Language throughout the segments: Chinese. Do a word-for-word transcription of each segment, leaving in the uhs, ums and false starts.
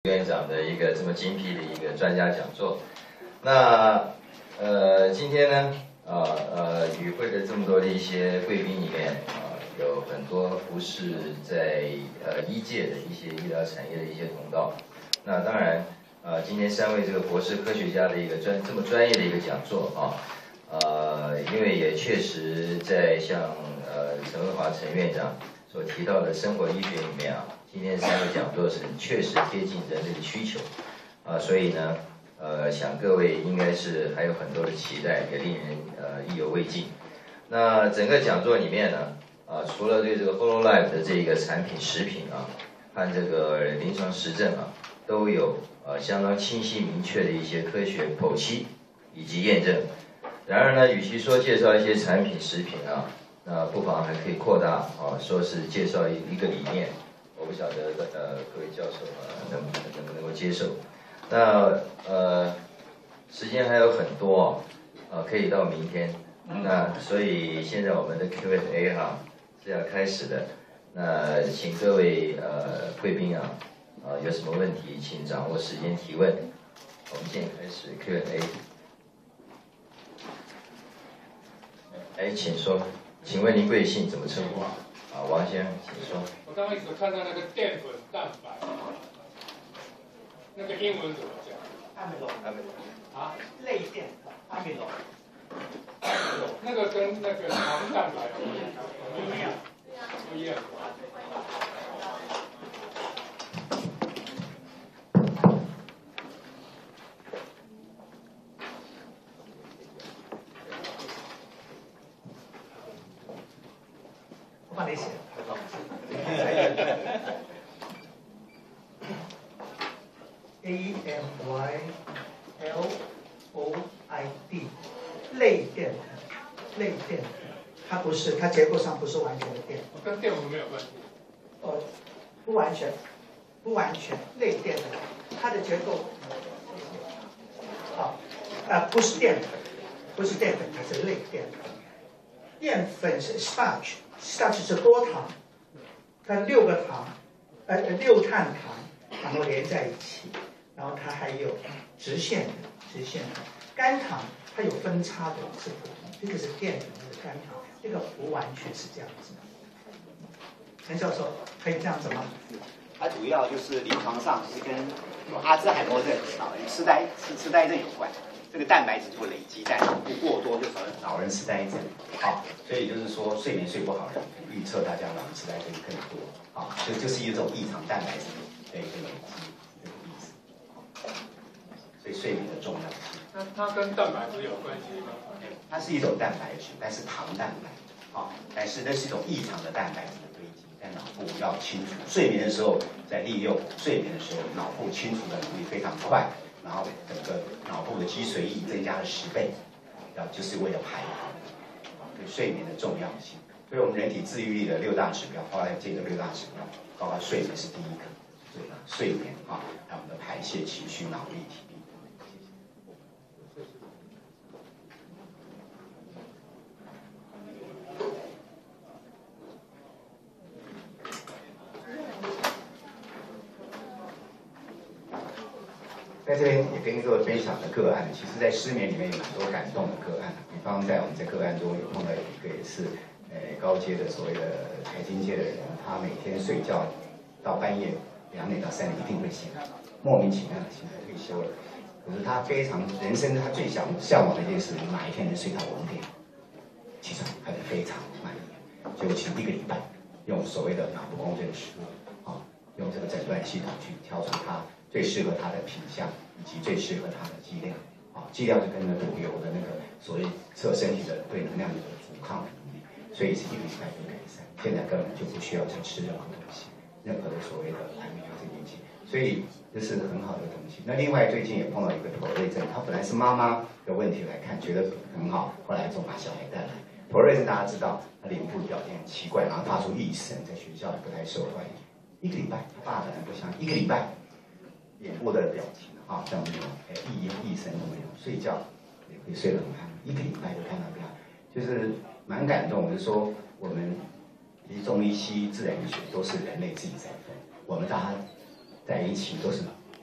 院长的一个这么精辟的一个专家讲座。那呃，今天呢，啊 呃, 呃，与会的这么多的一些贵宾里面啊、呃，有很多不是在呃医界的一些医疗产业的一些同道。那当然，呃，今天三位这个博士科学家的一个专这么专业的一个讲座啊，呃，因为也确实在像呃陈文华陈院长所提到的生活医学里面啊。 今天三个讲座是确实贴近人类的需求，啊，所以呢，呃，想各位应该是还有很多的期待，也令人呃意犹未尽。那整个讲座里面呢，啊，除了对这个 Hololive 的这个产品食品啊，和这个临床实证啊，都有呃相当清晰明确的一些科学剖析以及验证。然而呢，与其说介绍一些产品食品啊，那不妨还可以扩大啊，说是介绍一一个理念。 我不晓得呃各位教授呃能能不能够接受？那呃时间还有很多啊，呃可以到明天。那所以现在我们的 Q and A 哈是要开始的。那请各位呃贵宾啊啊、呃、有什么问题，请掌握时间提问。我们现在开始 Q and A。哎，请说，请问您贵姓？怎么称呼？ 啊，王先生，请说。 我刚刚一直看到那个淀粉蛋白，那个英文怎么讲？ 阿米罗， 阿米罗。 啊，类淀阿米罗。 那个跟那个糖蛋白不一样，不一样。 我帮你写。 A M Y L O I D 类淀粉，类淀粉，它不是，它结构上不是完全的淀粉。 跟淀粉没有关系。 哦，不完全，不完全类淀粉，它的结构，好，啊、呃，不是淀粉，不是淀粉，它是类淀粉。淀粉是 starch，starch 是多糖，它六个糖，呃六碳糖，然后连在一起。 然后它还有直线的，直线的甘糖，它有分叉的，是不同。这个是淀粉，这是甘糖，这个不完全是这样子。陈教授，可以这样子吗？ 它主要就是临床上是跟阿兹海默症、老人痴呆、痴痴呆症有关。这个蛋白质做累积在脑部过多，就成了老人痴呆症。好，所以就是说睡眠睡不好的人，预测大家老人痴呆症更多。好，这就是一种异常蛋白质的一个累积。 对睡眠的重要性， 那它跟蛋白质有关系吗？ 它是一种蛋白质，但是糖蛋白，啊，但是那是一种异常的蛋白质的堆积，在脑部要清除。睡眠的时候，在利用睡眠的时候，脑部清除的能力非常快，然后整个脑部的脊髓液增加了十倍，要就是为了排糖，对睡眠的重要性。所以我们人体自愈力的六大指标，后来这个六大指标，包括睡眠是第一个，对吧？睡眠啊，还有我们的排泄、情绪、脑力、体力。 在这边也跟各位分享的个案，其实在失眠里面有蛮多感动的个案。比方在我们这个案中有碰到一个也是，呃高阶的所谓的财经界的人，他每天睡觉到半夜两点到三点一定会醒来，莫名其妙的醒来退休了。可是他非常人生他最想向往的一件事，哪一天能睡到五点起床，他就非常满意。就请一个礼拜，用所谓的脑部共振实录啊，用这个诊断系统去挑出他。 最适合他的品相，以及最适合他的剂量，啊，剂量就跟那个有的那个所谓测身体的对能量的阻抗的能力，所以是一个礼拜就改善。现在根本就不需要再吃任何东西，任何的所谓的安眠药这东西，所以这是很好的东西。那另外最近也碰到一个妥瑞症，他本来是妈妈的问题来看，觉得很好，后来总把小孩带来。妥瑞症大家知道，他脸部表现很奇怪，然后发出异声，在学校也不太受欢迎。一个礼拜，他爸本来不相信，一个礼拜。 脸部的表情啊，像那种哎一言一声都没有，睡觉也可以睡得很安，一个礼拜就看到这样，就是蛮感动。就是说，我们其实中医、西医、自然医学都是人类自己在分，我们大家在一起都是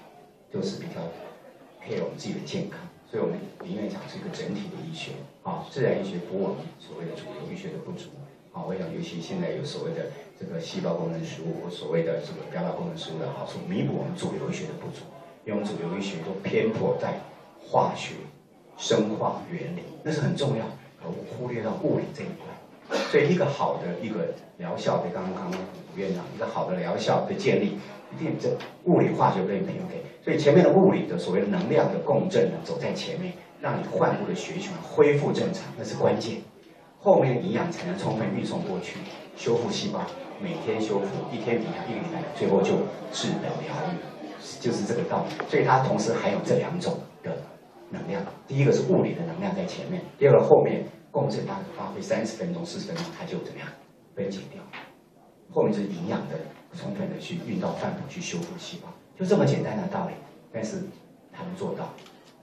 就是比较 care 我们自己的健康。所以我们里面讲是一个整体的医学啊，自然医学补我们所谓的主流医学的不足啊。我想尤其现在有所谓的这个细胞功能食物或所谓的这个标靶功能食物的好处，弥补我们主流医学的不足。因为我们主流医学都偏颇在化学、生化原理，那是很重要，而忽略到物理这一块。所以一个好的一个疗效的，刚刚吴院长一个好的疗效的建立，一定这物理化学被平衡。所以前面的物理的所谓的能量的共振呢，走在前面，让你患部的血液循环恢复正常，那是关键。后面营养才能充分运送过去，修复细胞，每天修复，一天抵它一个礼拜，最后就治本疗愈，就是这个道理。所以它同时还有这两种的能量，第一个是物理的能量在前面，第二个后面共振它发挥三十分钟、四十分钟，它就怎么样分解掉，后面就是营养的充分的去运到饭谱去修复细胞。就这么简单的道理，但是他们做到。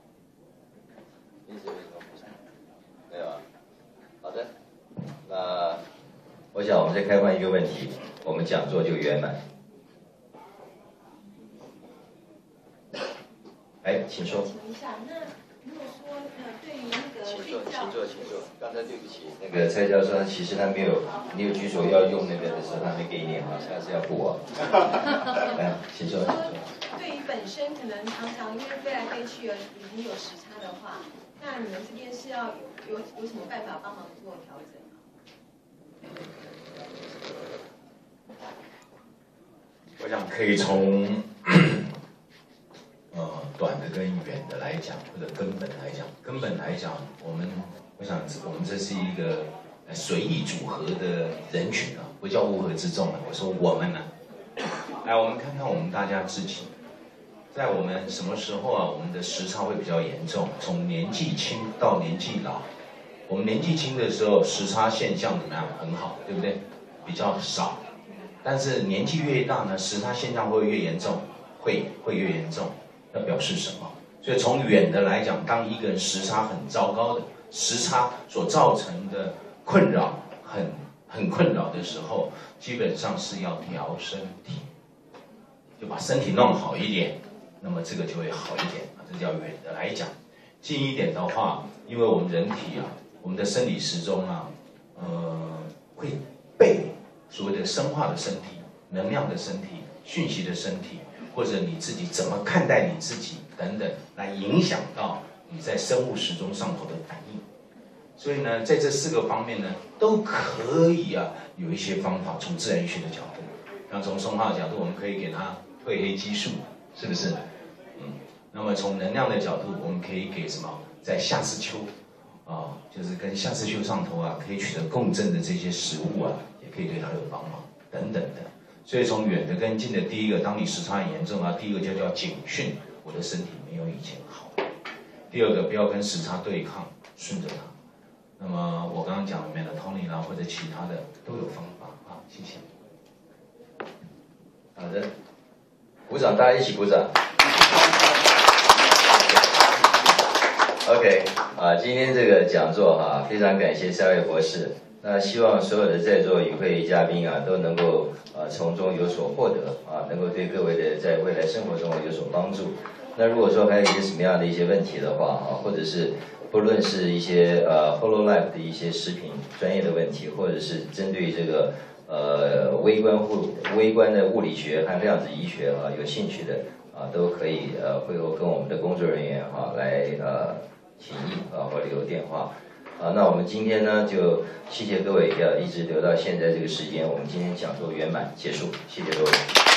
没有啊。好的，那我想我们再开放一个问题，我们讲座就圆满。哎，请说。 请问一下，那如果说呃，对于那个请坐， 睡觉， 请坐，请坐。刚才对不起，那个蔡教授其实他没有，你有举手要用那个的时候，他没给你啊，下次要付我。来，请坐，请坐。 对于本身可能常常因为飞来飞去而已经有时差的话，那你们这边是要有有有什么办法帮忙做调整吗？ 我想可以从呃短的跟远的来讲，或者根本来讲。根本来讲，我们我想我们这是一个随意组合的人群啊，不叫乌合之众啊。我说我们呢、啊，来我们看看我们大家自己，在我们什么时候啊，我们的时差会比较严重？从年纪轻到年纪老。我们年纪轻的时候，时差现象怎么样？很好，对不对？比较少。但是年纪越大呢，时差现象会越严重，会会越严重。那表示什么？所以从远的来讲，当一个人时差很糟糕的时差所造成的困扰很很困扰的时候，基本上是要调身体，就把身体弄好一点，那么这个就会好一点啊。这叫远的来讲。近一点的话，因为我们人体啊，我们的生理时钟啊，呃，会被所谓的生化的身体、能量的身体、讯息的身体，或者你自己怎么看待你自己等等，来影响到你在生物时钟上头的反应。所以呢，在这四个方面呢，都可以啊，有一些方法。从自然医学的角度，那从生化的角度，我们可以给它褪黑激素，是不是？嗯。那么从能量的角度，我们可以给什么？在夏至秋，啊，就是跟夏至秋上头啊，可以取得共振的这些食物啊，也可以对它有帮忙等等的。所以从远的跟近的，第一个，当你时差很严重啊，第一个就叫警讯，我的身体没有以前好。第二个，不要跟时差对抗，顺着它。那么我刚刚讲的 melatonin 啦，或者其他的都有方法啊，谢谢。 好的，鼓掌，大家一起鼓掌。OK， 啊，今天这个讲座哈、啊，非常感谢三位博士。那希望所有的在座与会嘉宾啊，都能够啊从中有所获得啊，能够对各位的在未来生活中有所帮助。那如果说还有一些什么样的一些问题的话啊，或者是不论是一些呃 Hololive 的一些视频专业的问题，或者是针对这个呃微观物微观的物理学和量子医学啊有兴趣的啊，都可以呃会后跟我们的工作人员哈、啊、来呃提议啊或留电话。啊，那我们今天呢，就谢谢各位，要一直留到现在这个时间，我们今天讲座圆满结束，谢谢各位。